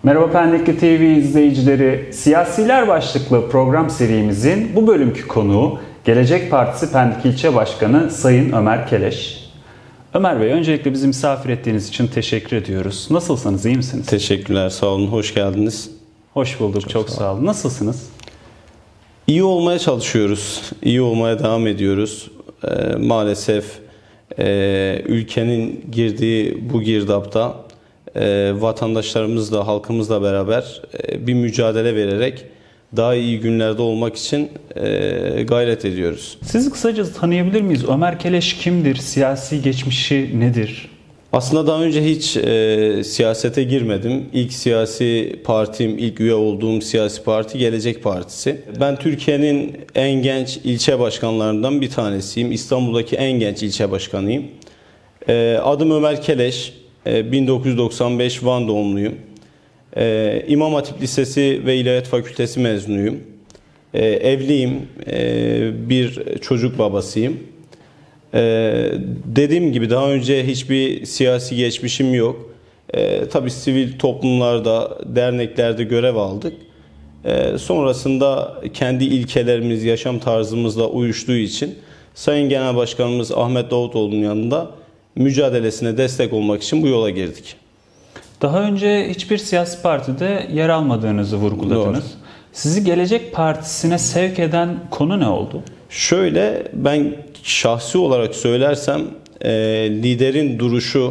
Merhaba Pendikli TV izleyicileri, Siyasiler başlıklı program serimizin bu bölümkü konuğu Gelecek Partisi Pendik İlçe Başkanı Sayın Ömer Keleş. Ömer Bey, öncelikle bizi misafir ettiğiniz için teşekkür ediyoruz. Nasılsınız, iyi misiniz? Teşekkürler, sağ olun, hoş geldiniz. Hoş bulduk, çok sağ olun. Nasılsınız? İyi olmaya çalışıyoruz, iyi olmaya devam ediyoruz. Maalesef ülkenin girdiği bu girdapta vatandaşlarımızla, halkımızla beraber bir mücadele vererek daha iyi günlerde olmak için gayret ediyoruz. Sizi kısaca tanıyabilir miyiz? Ömer Keleş kimdir? Siyasi geçmişi nedir? Aslında daha önce hiç siyasete girmedim. İlk siyasi partim, ilk üye olduğum siyasi parti Gelecek Partisi. Ben Türkiye'nin en genç ilçe başkanlarından bir tanesiyim. İstanbul'daki en genç ilçe başkanıyım. Adım Ömer Keleş. 1995 Van doğumluyum. İmam Hatip Lisesi ve İlahiyat Fakültesi mezunuyum. Evliyim. Bir çocuk babasıyım. Dediğim gibi daha önce hiçbir siyasi geçmişim yok. Tabii sivil toplumlarda, derneklerde görev aldık. Sonrasında kendi ilkelerimiz, yaşam tarzımızla uyuştuğu için Sayın Genel Başkanımız Ahmet Davutoğlu'nun yanında mücadelesine destek olmak için bu yola girdik. Daha önce hiçbir siyasi partide yer almadığınızı vurguladınız. Doğru. Sizi Gelecek Partisi'ne sevk eden konu ne oldu? Şöyle, ben şahsi olarak söylersem liderin duruşu,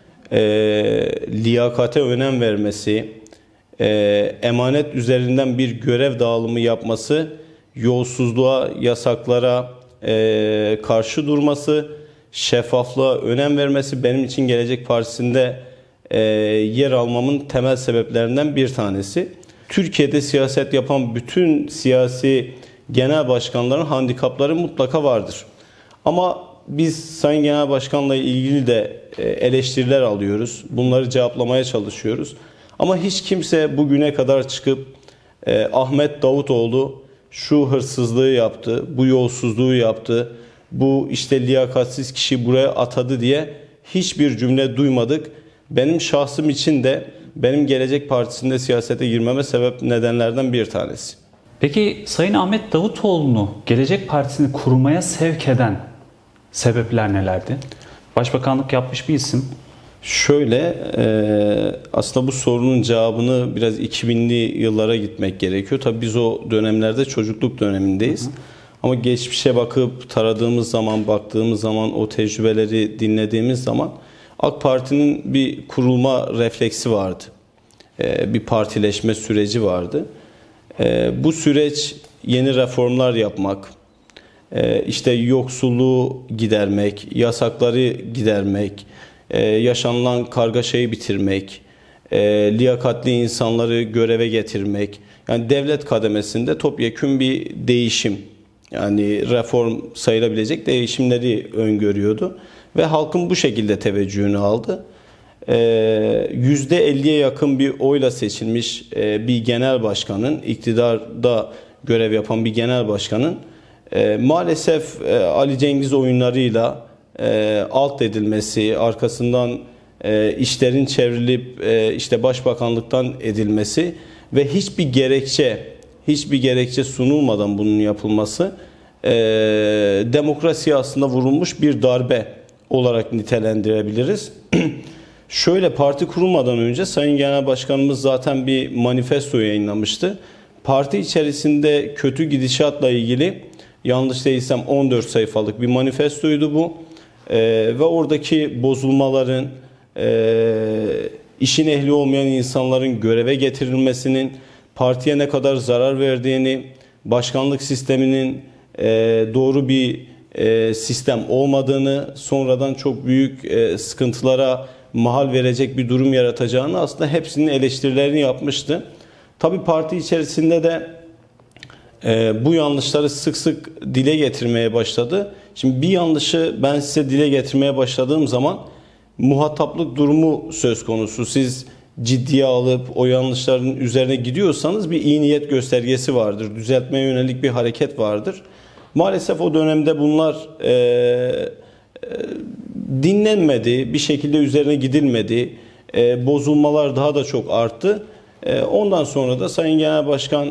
liyakate önem vermesi, emanet üzerinden bir görev dağılımı yapması, yolsuzluğa, yasaklara karşı durması, şeffaflığa önem vermesi benim için Gelecek Partisi'nde yer almamın temel sebeplerinden bir tanesi. Türkiye'de siyaset yapan bütün siyasi genel başkanların handikapları mutlaka vardır. Ama biz Sayın Genel Başkan'la ilgili de eleştiriler alıyoruz. Bunları cevaplamaya çalışıyoruz. Ama hiç kimse bugüne kadar çıkıp Ahmet Davutoğlu şu hırsızlığı yaptı, bu yolsuzluğu yaptı, bu işte liyakatsiz kişi buraya atadı diye hiçbir cümle duymadık. Benim şahsım için de benim Gelecek Partisi'nde siyasete girmeme sebep nedenlerden bir tanesi. Peki Sayın Ahmet Davutoğlu'nu Gelecek Partisi'ni kurmaya sevk eden sebepler nelerdi? Başbakanlık yapmış bir isim. Şöyle, aslında bu sorunun cevabını biraz 2000'li yıllara gitmek gerekiyor. Tabii biz o dönemlerde çocukluk dönemindeyiz. Ama geçmişe bakıp taradığımız zaman, baktığımız zaman, o tecrübeleri dinlediğimiz zaman AK Parti'nin bir kurulma refleksi vardı. Bir partileşme süreci vardı. Bu süreç yeni reformlar yapmak, işte yoksulluğu gidermek, yasakları gidermek, yaşanılan kargaşayı bitirmek, liyakatli insanları göreve getirmek. Yani devlet kademesinde topyekün bir değişim, yani reform sayılabilecek değişimleri öngörüyordu. Ve halkın bu şekilde teveccühünü aldı. %50'ye yakın bir oyla seçilmiş bir genel başkanın, iktidarda görev yapan bir genel başkanın maalesef Ali Cengiz oyunlarıyla alt edilmesi, arkasından işlerin çevrilip işte başbakanlıktan edilmesi ve hiçbir gerekçe sunulmadan bunun yapılması demokrasiye aslında vurulmuş bir darbe olarak nitelendirebiliriz. Şöyle, parti kurulmadan önce Sayın Genel Başkanımız zaten bir manifesto yayınlamıştı. Parti içerisinde kötü gidişatla ilgili, yanlış değilsem 14 sayfalık bir manifestoydu bu. Ve oradaki bozulmaların, işin ehli olmayan insanların göreve getirilmesinin partiye ne kadar zarar verdiğini, başkanlık sisteminin doğru bir sistem olmadığını, sonradan çok büyük sıkıntılara mahal verecek bir durum yaratacağını, aslında hepsinin eleştirilerini yapmıştı. Tabii parti içerisinde de bu yanlışları sık sık dile getirmeye başladı. Şimdi bir yanlışı ben size dile getirmeye başladığım zaman muhataplık durumu söz konusu. Siz ciddiye alıp o yanlışların üzerine gidiyorsanız bir iyi niyet göstergesi vardır. Düzeltmeye yönelik bir hareket vardır. Maalesef o dönemde bunlar dinlenmedi, bir şekilde üzerine gidilmedi. Bozulmalar daha da çok arttı. Ondan sonra da Sayın Genel Başkan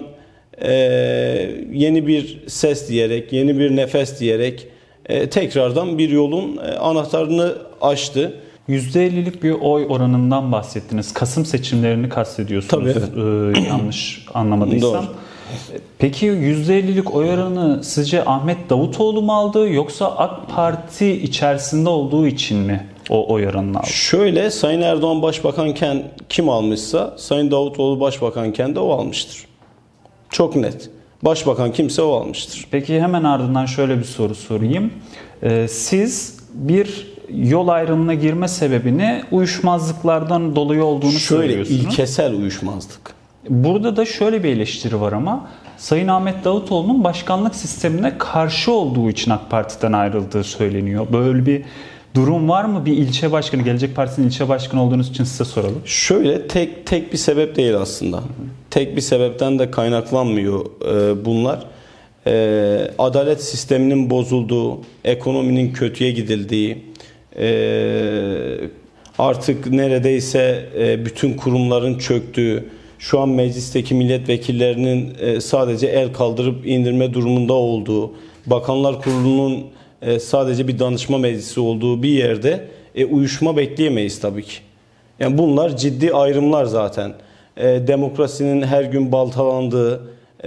yeni bir ses diyerek, yeni bir nefes diyerek tekrardan bir yolun anahtarını açtı. %50'lik bir oy oranından bahsettiniz. Kasım seçimlerini kastediyorsunuz. Tabii. Yanlış anlamadıysam. Doğru. Peki %50'lik oy oranı sizce Ahmet Davutoğlu mu aldı yoksa AK Parti içerisinde olduğu için mi o oy oranını aldı? Şöyle, Sayın Erdoğan başbakanken kim almışsa Sayın Davutoğlu başbakanken de o almıştır. Çok net. Başbakan kimse o almıştır. Peki hemen ardından şöyle bir soru sorayım. Siz bir yol ayrımına girme sebebini uyuşmazlıklardan dolayı olduğunu söylüyorsunuz. Şöyle, ilkesel uyuşmazlık. Burada da şöyle bir eleştiri var ama Sayın Ahmet Davutoğlu'nun başkanlık sistemine karşı olduğu için AK Parti'den ayrıldığı söyleniyor. Böyle bir durum var mı? Bir ilçe başkanı, Gelecek Partisi'nin ilçe başkanı olduğunuz için size soralım. Şöyle, tek bir sebep değil aslında. Tek bir sebepten de kaynaklanmıyor bunlar. Adalet sisteminin bozulduğu, ekonominin kötüye gidildiği, artık neredeyse bütün kurumların çöktüğü, şu an meclisteki milletvekillerinin sadece el kaldırıp indirme durumunda olduğu, Bakanlar Kurulu'nun sadece bir danışma meclisi olduğu bir yerde uyuşma bekleyemeyiz tabii ki. Yani bunlar ciddi ayrımlar zaten. Demokrasinin her gün baltalandığı,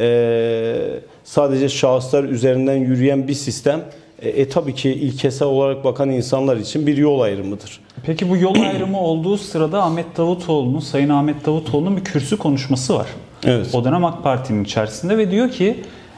sadece şahıslar üzerinden yürüyen bir sistem tabii ki ilkesel olarak bakan insanlar için bir yol ayrımıdır. Peki bu yol ayrımı olduğu sırada Sayın Ahmet Davutoğlu'nun bir kürsü konuşması var. Evet. O dönem AK Parti'nin içerisinde ve diyor ki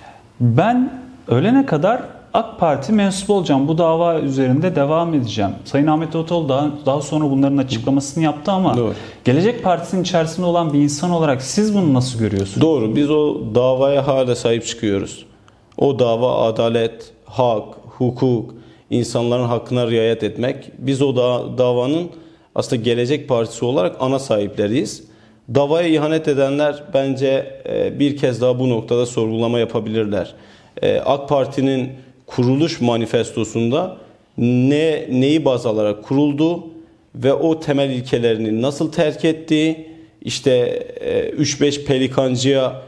ben ölene kadar AK Parti mensubu olacağım. Bu dava üzerinde devam edeceğim. Sayın Ahmet Davutoğlu daha sonra bunların açıklamasını yaptı ama Doğru. Gelecek Partisi'nin içerisinde olan bir insan olarak siz bunu nasıl görüyorsunuz? Doğru. Biz o davaya hala sahip çıkıyoruz. O dava adalet, hak, hukuk, insanların hakkına riayet etmek. Biz o davanın aslında Gelecek Partisi olarak ana sahipleriyiz. Davaya ihanet edenler bence bir kez daha bu noktada sorgulama yapabilirler. AK Parti'nin kuruluş manifestosunda neyi baz alarak kuruldu ve o temel ilkelerini nasıl terk ettiği, işte 3-5 pelikancıya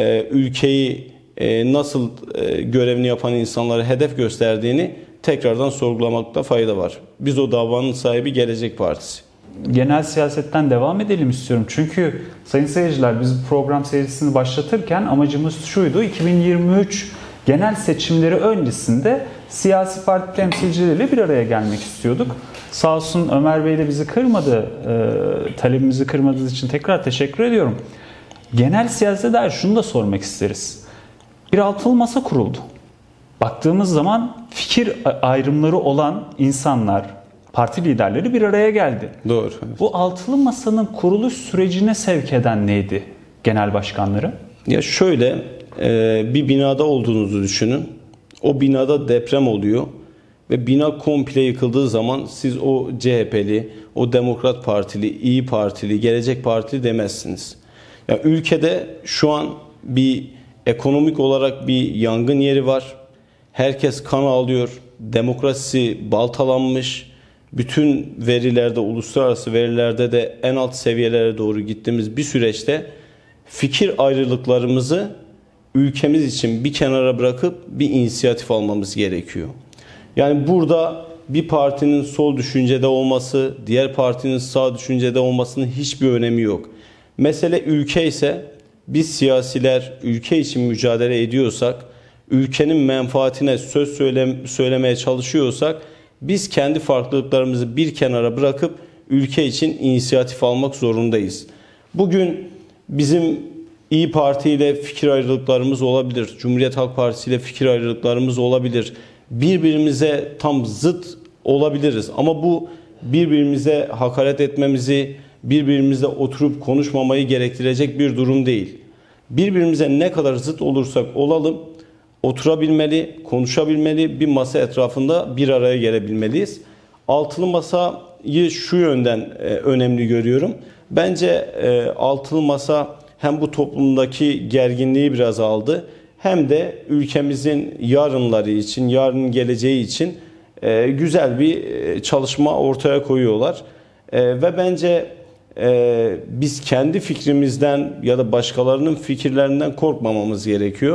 ülkeyi nasıl görevini yapan insanlara hedef gösterdiğini tekrardan sorgulamakta fayda var. Biz o davanın sahibi Gelecek Partisi. Genel siyasetten devam edelim istiyorum. Çünkü sayın seyirciler, biz bu program serisini başlatırken amacımız şuydu: 2023 genel seçimleri öncesinde siyasi parti temsilcileriyle bir araya gelmek istiyorduk. Sağ olsun Ömer Bey de bizi kırmadı. Talebimizi kırmadığınız için tekrar teşekkür ediyorum. Genel siyasete dair şunu da sormak isteriz. Bir altılı masa kuruldu. Baktığımız zaman fikir ayrımları olan insanlar, parti liderleri bir araya geldi. Doğru. Bu altılı masanın kuruluş sürecine sevk eden neydi genel başkanları? Ya şöyle, bir binada olduğunuzu düşünün. O binada deprem oluyor ve bina komple yıkıldığı zaman siz o CHP'li, o Demokrat Partili, İyi Partili, Gelecek Partili demezsiniz. Ya ülkede şu an bir ekonomik olarak bir yangın yeri var. Herkes kan ağlıyor. Demokrasi baltalanmış. Bütün verilerde, uluslararası verilerde de en alt seviyelere doğru gittiğimiz bir süreçte fikir ayrılıklarımızı ülkemiz için bir kenara bırakıp bir inisiyatif almamız gerekiyor. Yani burada bir partinin sol düşüncede olması, diğer partinin sağ düşüncede olmasının hiçbir önemi yok. Mesele ülke ise, biz siyasiler ülke için mücadele ediyorsak, ülkenin menfaatine söz söylemeye çalışıyorsak, biz kendi farklılıklarımızı bir kenara bırakıp ülke için inisiyatif almak zorundayız. Bugün bizim İyi Parti ile fikir ayrılıklarımız olabilir. Cumhuriyet Halk Partisi ile fikir ayrılıklarımız olabilir. Birbirimize tam zıt olabiliriz. Ama bu birbirimize hakaret etmemizi, birbirimizle oturup konuşmamayı gerektirecek bir durum değil. Birbirimize ne kadar zıt olursak olalım, oturabilmeli, konuşabilmeli, bir masa etrafında bir araya gelebilmeliyiz. Altılı masayı şu yönden önemli görüyorum. Bence altılı masa hem bu toplumdaki gerginliği biraz aldı, hem de ülkemizin yarınları için, yarının geleceği için güzel bir çalışma ortaya koyuyorlar. Ve bence biz kendi fikrimizden ya da başkalarının fikirlerinden korkmamamız gerekiyor.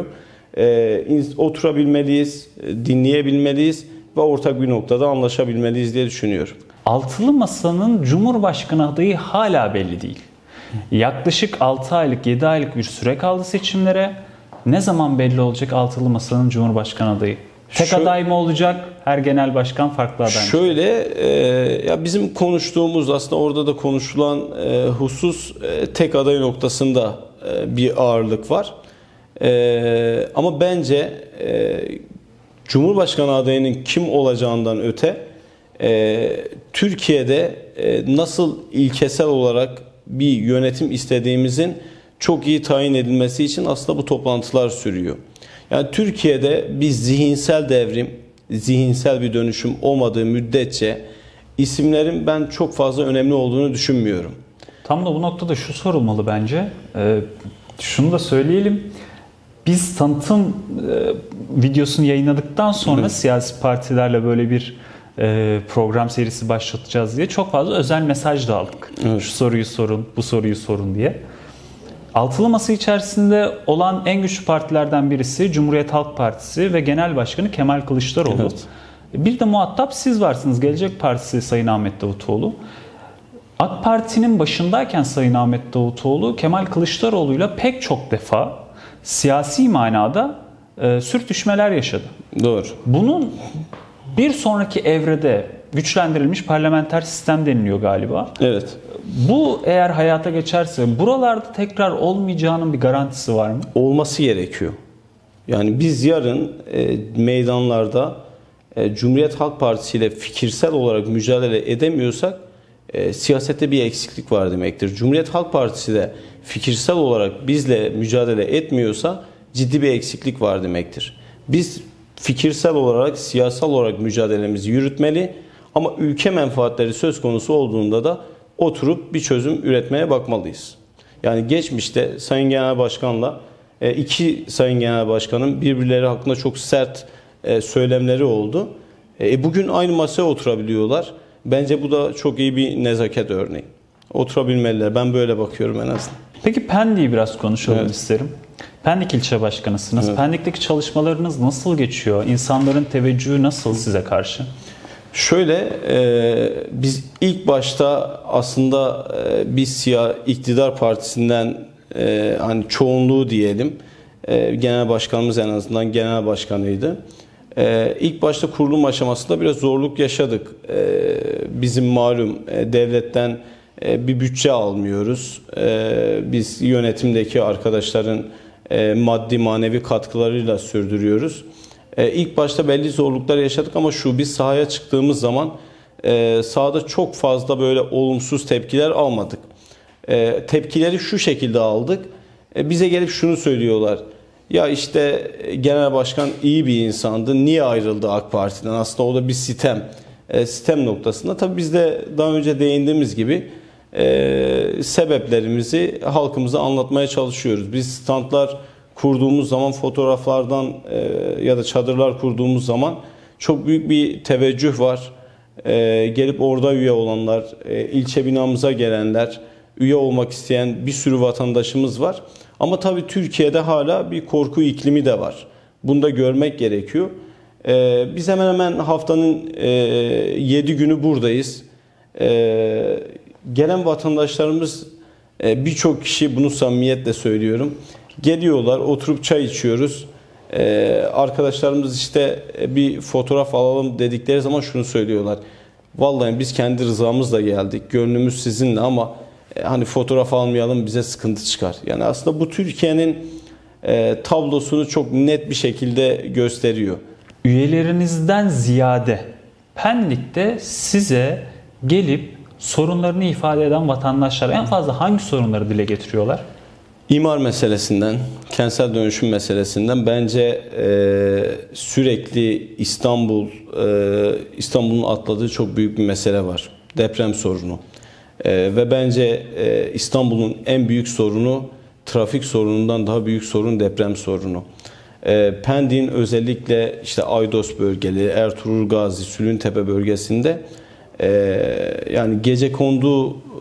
Oturabilmeliyiz, dinleyebilmeliyiz ve ortak bir noktada anlaşabilmeliyiz diye düşünüyorum. Altılı Masa'nın Cumhurbaşkanı adayı hala belli değil. Yaklaşık 6 aylık, 7 aylık bir süre kaldı seçimlere. Ne zaman belli olacak Altılı Masa'nın Cumhurbaşkanı adayı? Tek aday mı olacak? Her genel başkan farklı aday mı? Şöyle, ya bizim konuştuğumuz, aslında orada da konuşulan husus tek aday noktasında bir ağırlık var. Ama bence Cumhurbaşkanı adayının kim olacağından öte Türkiye'de nasıl ilkesel olarak bir yönetim istediğimizin çok iyi tayin edilmesi için aslında bu toplantılar sürüyor. Yani Türkiye'de bir zihinsel devrim, zihinsel bir dönüşüm olmadığı müddetçe isimlerin ben çok fazla önemli olduğunu düşünmüyorum. Tam da bu noktada şu sorulmalı bence. Şunu da söyleyelim. Biz tanıtım videosunu yayınladıktan sonra siyasi partilerle böyle bir program serisi başlatacağız diye çok fazla özel mesaj da aldık. Evet. Şu soruyu sorun, bu soruyu sorun diye. Altılı Masa içerisinde olan en güçlü partilerden birisi Cumhuriyet Halk Partisi ve Genel Başkanı Kemal Kılıçdaroğlu. Evet. Bir de muhatap siz varsınız. Gelecek Partisi Sayın Ahmet Davutoğlu. AK Parti'nin başındayken Sayın Ahmet Davutoğlu Kemal Kılıçdaroğlu'yla pek çok defa siyasi manada sürtüşmeler yaşadı. Doğru. Bunun bir sonraki evrede güçlendirilmiş parlamenter sistem deniliyor galiba. Evet. Bu eğer hayata geçerse buralarda tekrar olmayacağının bir garantisi var mı? Olması gerekiyor. Yani biz yarın meydanlarda Cumhuriyet Halk Partisi ile fikirsel olarak mücadele edemiyorsak siyasette bir eksiklik var demektir. Cumhuriyet Halk Partisi de fikirsel olarak bizle mücadele etmiyorsa ciddi bir eksiklik var demektir. Biz fikirsel olarak, siyasal olarak mücadelemizi yürütmeli ama ülke menfaatleri söz konusu olduğunda da oturup bir çözüm üretmeye bakmalıyız. Yani geçmişte Sayın Genel Başkan'la iki Sayın Genel Başkan'ın birbirleri hakkında çok sert söylemleri oldu. Bugün aynı masaya oturabiliyorlar. Bence bu da çok iyi bir nezaket örneği. Oturabilmeliler. Ben böyle bakıyorum en azından. Peki Pendik'i biraz konuşalım Evet. isterim. Pendik ilçe başkanısınız. Evet. Pendik'teki çalışmalarınız nasıl geçiyor? İnsanların teveccühü nasıl size karşı? Şöyle, biz ilk başta aslında biz iktidar partisinden hani çoğunluğu diyelim, genel başkanımız en azından genel başkanıydı. İlk başta kurulum aşamasında biraz zorluk yaşadık. Bizim malum devletten bir bütçe almıyoruz. Biz yönetimdeki arkadaşların maddi manevi katkılarıyla sürdürüyoruz. İlk başta belli zorluklar yaşadık ama biz sahaya çıktığımız zaman sahada çok fazla böyle olumsuz tepkiler almadık. Tepkileri şu şekilde aldık. Bize gelip şunu söylüyorlar. Ya işte genel başkan iyi bir insandı. Niye ayrıldı AK Parti'den? Aslında o da bir sitem. Sitem noktasında. Tabii biz de daha önce değindiğimiz gibi sebeplerimizi halkımıza anlatmaya çalışıyoruz. Biz standlar kurduğumuz zaman, fotoğraflardan ya da çadırlar kurduğumuz zaman çok büyük bir teveccüh var. Gelip orada üye olanlar, ilçe binamıza gelenler, üye olmak isteyen bir sürü vatandaşımız var. Ama tabii Türkiye'de hala bir korku iklimi de var. Bunu da görmek gerekiyor. Biz hemen hemen haftanın 7 günü buradayız. Gelen vatandaşlarımız, birçok kişi, bunu samimiyetle söylüyorum, geliyorlar, oturup çay içiyoruz. Arkadaşlarımız işte bir fotoğraf alalım dedikleri zaman şunu söylüyorlar. Vallahi biz kendi rızamızla geldik, gönlümüz sizinle ama hani fotoğraf almayalım, bize sıkıntı çıkar. Yani aslında bu Türkiye'nin tablosunu çok net bir şekilde gösteriyor. Üyelerinizden ziyade Pendik'te size gelip sorunlarını ifade eden vatandaşlar en fazla hangi sorunları dile getiriyorlar? İmar meselesinden, kentsel dönüşüm meselesinden bence sürekli İstanbul'un atladığı çok büyük bir mesele var. Deprem sorunu. Ve bence İstanbul'un en büyük sorunu trafik sorunundan daha büyük sorun deprem sorunu. Pendik'in özellikle işte Aydos bölgeleri, Ertuğrul Gazi, Sülüntepe bölgesinde yani gecekondu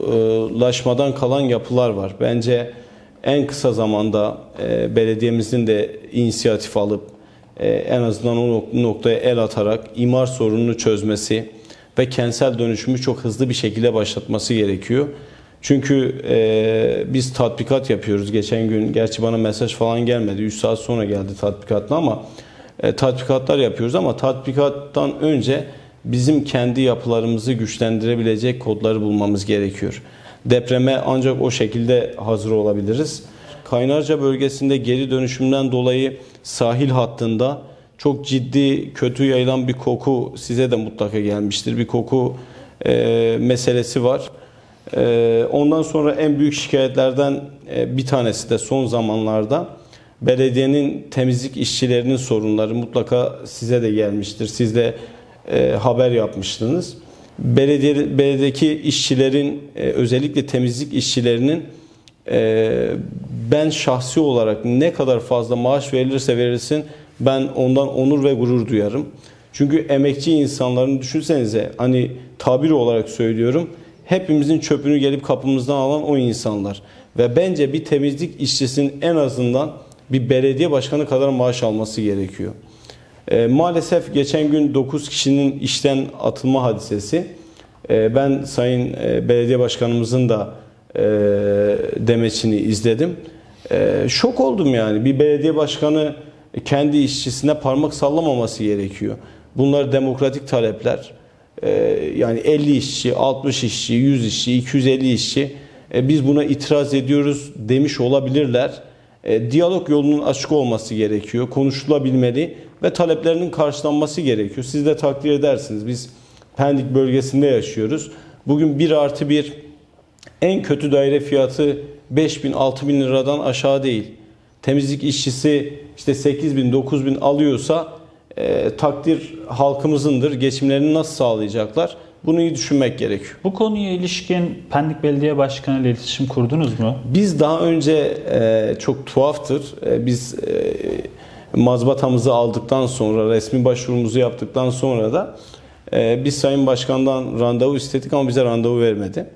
yoksullaşmadan kalan yapılar var. Bence en kısa zamanda belediyemizin de inisiyatif alıp en azından o noktaya el atarak imar sorununu çözmesi ve kentsel dönüşümü çok hızlı bir şekilde başlatması gerekiyor. Çünkü biz tatbikat yapıyoruz. Geçen gün gerçi bana mesaj falan gelmedi. 3 saat sonra geldi tatbikatla ama tatbikatlar yapıyoruz ama tatbikattan önce bizim kendi yapılarımızı güçlendirebilecek kodları bulmamız gerekiyor. Depreme ancak o şekilde hazır olabiliriz. Kaynarca bölgesinde geri dönüşümden dolayı sahil hattında çok ciddi kötü yayılan bir koku size de mutlaka gelmiştir. Bir koku meselesi var. Ondan sonra en büyük şikayetlerden bir tanesi de son zamanlarda belediyenin temizlik işçilerinin sorunları mutlaka size de gelmiştir. Siz de haber yapmıştınız. Belediyedeki işçilerin özellikle temizlik işçilerinin ben şahsi olarak ne kadar fazla maaş verilirse verilsin ben ondan onur ve gurur duyarım. Çünkü emekçi insanların düşünsenize hani tabiri olarak söylüyorum hepimizin çöpünü gelip kapımızdan alan o insanlar. Ve bence bir temizlik işçisinin en azından bir belediye başkanı kadar maaş alması gerekiyor. Maalesef geçen gün 9 kişinin işten atılma hadisesi. Ben Sayın Belediye Başkanımızın da demeçini izledim. Şok oldum yani. Bir belediye başkanı kendi işçisine parmak sallamaması gerekiyor. Bunlar demokratik talepler. Yani 50 işçi, 60 işçi, 100 işçi, 250 işçi biz buna itiraz ediyoruz demiş olabilirler. Diyalog yolunun açık olması gerekiyor. Konuşulabilmeli ve taleplerinin karşılanması gerekiyor. Siz de takdir edersiniz. Biz Pendik bölgesinde yaşıyoruz. Bugün 1+1 en kötü daire fiyatı 5.000-6.000 liradan aşağı değil. Temizlik işçisi işte 8.000-9.000 alıyorsa takdir halkımızındır. Geçimlerini nasıl sağlayacaklar? Bunu iyi düşünmek gerekiyor. Bu konuya ilişkin Pendik Belediye Başkanı ile iletişim kurdunuz mu? Biz daha önce çok tuhaftır. Biz mazbatamızı aldıktan sonra, resmi başvurumuzu yaptıktan sonra da biz Sayın Başkan'dan randevu istedik ama bize randevu vermedi.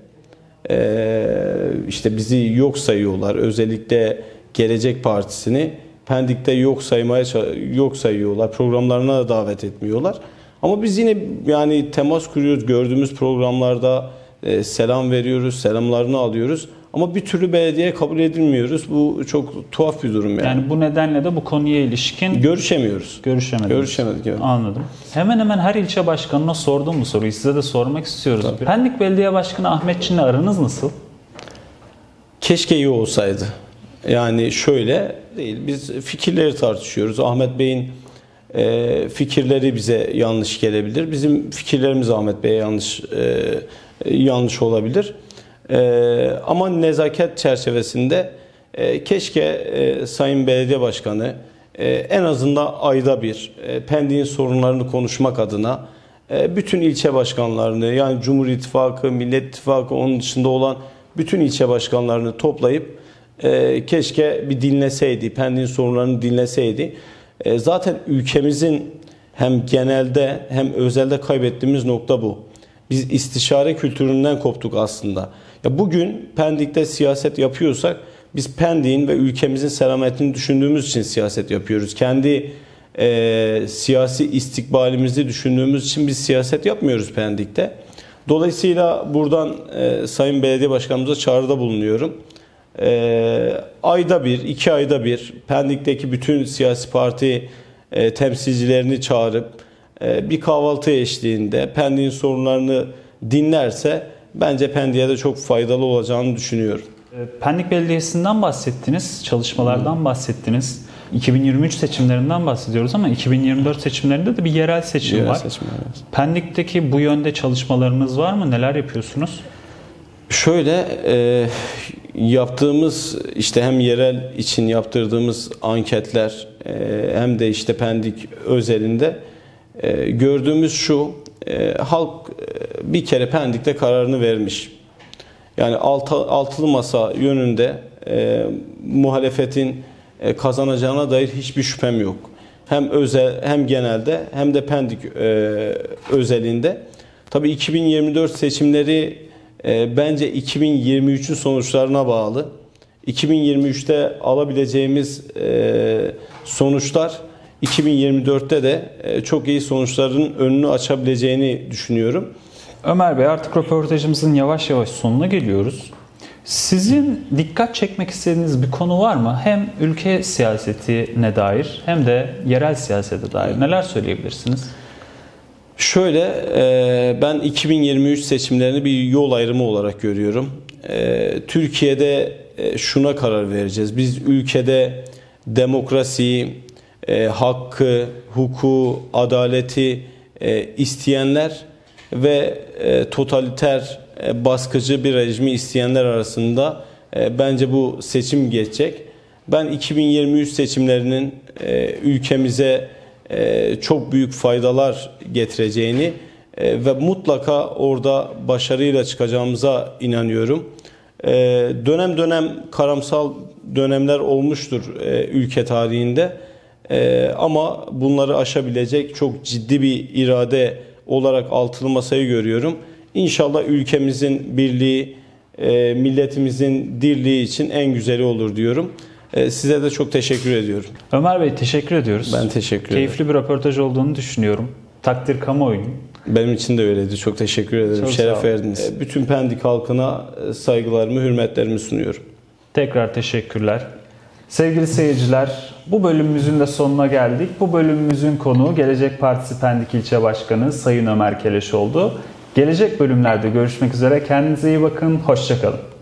İşte bizi yok sayıyorlar. Özellikle Gelecek Partisi'ni Pendik'te yok sayıyorlar. Programlarına da davet etmiyorlar. Ama biz yine yani temas kuruyoruz. Gördüğümüz programlarda selam veriyoruz, selamlarını alıyoruz. Ama bir türlü belediyeye kabul edilmiyoruz. Bu çok tuhaf bir durum yani. Yani bu nedenle de bu konuya ilişkin görüşemiyoruz. Görüşemedik. Evet. Anladım. Hemen hemen her ilçe başkanına sordum bu soruyu. Size de sormak istiyoruz. Tabii. Pendik Belediye Başkanı Ahmet Çin'le aranız nasıl? Keşke iyi olsaydı. Yani şöyle değil. Biz fikirleri tartışıyoruz. Ahmet Bey'in fikirleri bize yanlış gelebilir. Bizim fikirlerimiz Ahmet Bey'e yanlış olabilir. Ama nezaket çerçevesinde keşke Sayın Belediye Başkanı en azından ayda bir Pendik'in sorunlarını konuşmak adına bütün ilçe başkanlarını yani Cumhur İttifakı, Millet İttifakı onun dışında olan bütün ilçe başkanlarını toplayıp keşke bir dinleseydi, Pendik'in sorunlarını dinleseydi. Zaten ülkemizin hem genelde hem özelde kaybettiğimiz nokta bu. Biz istişare kültüründen koptuk aslında. Ya bugün Pendik'te siyaset yapıyorsak biz Pendik'in ve ülkemizin selametini düşündüğümüz için siyaset yapıyoruz. Kendi siyasi istikbalimizi düşündüğümüz için biz siyaset yapmıyoruz Pendik'te. Dolayısıyla buradan Sayın Belediye Başkanımıza çağrıda bulunuyorum. Ayda bir, 2 ayda bir Pendik'teki bütün siyasi parti temsilcilerini çağırıp bir kahvaltı eşliğinde Pendik'in sorunlarını dinlerse bence Pendik'e de çok faydalı olacağını düşünüyorum. Pendik Belediyesi'nden bahsettiniz, çalışmalardan bahsettiniz. 2023 seçimlerinden bahsediyoruz ama 2024 seçimlerinde de bir yerel seçim var. Evet. Pendik'teki bu yönde çalışmalarınız var mı? Neler yapıyorsunuz? Şöyle yaptığımız işte hem yerel için yaptırdığımız anketler hem de işte Pendik özelinde gördüğümüz şu halk bir kere Pendik'te kararını vermiş. Yani altılı masa yönünde muhalefetin kazanacağına dair hiçbir şüphem yok. Hem hem genelde hem de Pendik özelinde. Tabii 2024 seçimleri bence 2023'ün sonuçlarına bağlı. 2023'te alabileceğimiz sonuçlar 2024'te de çok iyi sonuçların önünü açabileceğini düşünüyorum. Ömer Bey, artık röportajımızın yavaş yavaş sonuna geliyoruz. Sizin dikkat çekmek istediğiniz bir konu var mı? Hem ülke siyasetine dair hem de yerel siyasete dair neler söyleyebilirsiniz? Şöyle, ben 2023 seçimlerini bir yol ayrımı olarak görüyorum. Türkiye'de şuna karar vereceğiz. Biz ülkede demokrasiyi, hakkı, hukuku, adaleti isteyenler ve totaliter, baskıcı bir rejimi isteyenler arasında bence bu seçim geçecek. Ben 2023 seçimlerinin ülkemize çok büyük faydalar getireceğini ve mutlaka orada başarıyla çıkacağımıza inanıyorum. Dönem dönem karamsal dönemler olmuştur ülke tarihinde. Ama bunları aşabilecek çok ciddi bir irade olarak altılı masayı görüyorum. İnşallah ülkemizin birliği, milletimizin dirliği için en güzeli olur diyorum. Size de çok teşekkür ediyorum. Ömer Bey, teşekkür ediyoruz. Ben teşekkür ederim. Keyifli bir röportaj olduğunu düşünüyorum. Takdir kamuoyunun. Benim için de öyleydi. Çok teşekkür ederim. Çok Şeref verdiniz. Bütün Pendik halkına saygılarımı, hürmetlerimi sunuyorum. Tekrar teşekkürler. Sevgili seyirciler, bu bölümümüzün de sonuna geldik. Bu bölümümüzün konuğu Gelecek Partisi Pendik İlçe Başkanı Sayın Ömer Keleş oldu. Gelecek bölümlerde görüşmek üzere. Kendinize iyi bakın. Hoşça kalın.